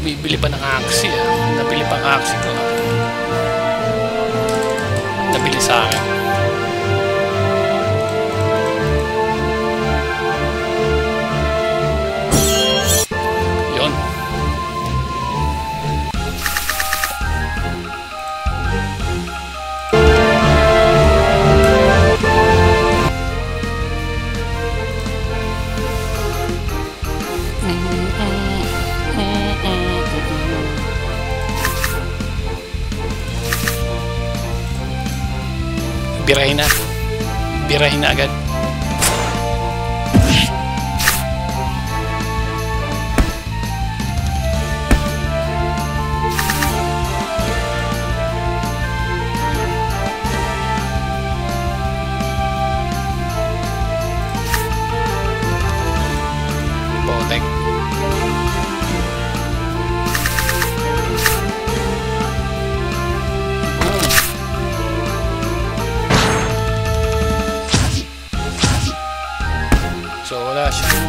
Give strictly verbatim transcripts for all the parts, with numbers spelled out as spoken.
Bibili pa ng Axie ah. Nabili pang Axie ko ah. Nabili sa akin. Yun. Birahin na. Birahin na agad. Botek. So wala siyang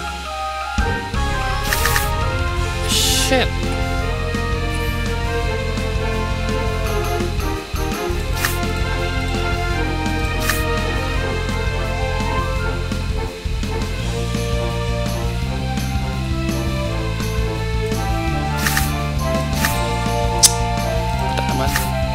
shit. Tama.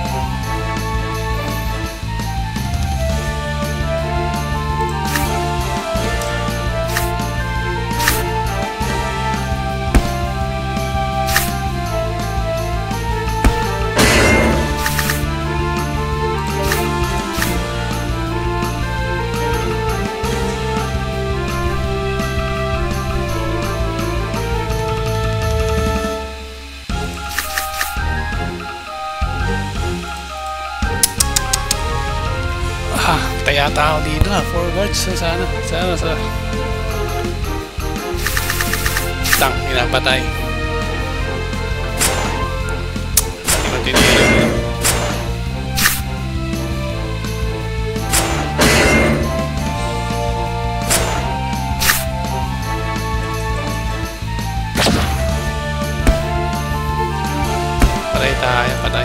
Ah, taya tao dito ha. four cards. Sana, sana, sana. Tang, pinapatay. Tinigil mo. Patay tayo, patay.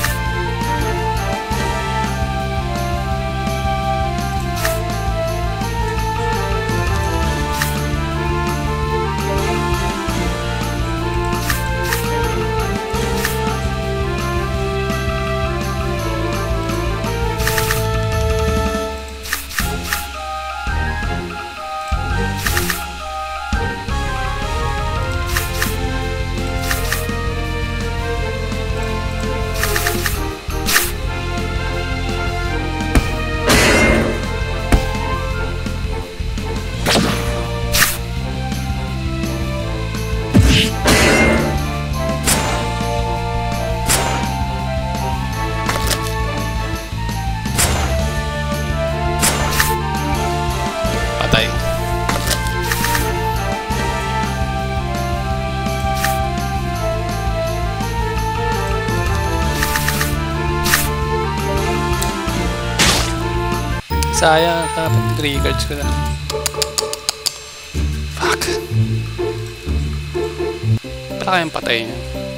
Patay. Sayang, dapat three cards ko na. Fuck. Para kayang patay niya.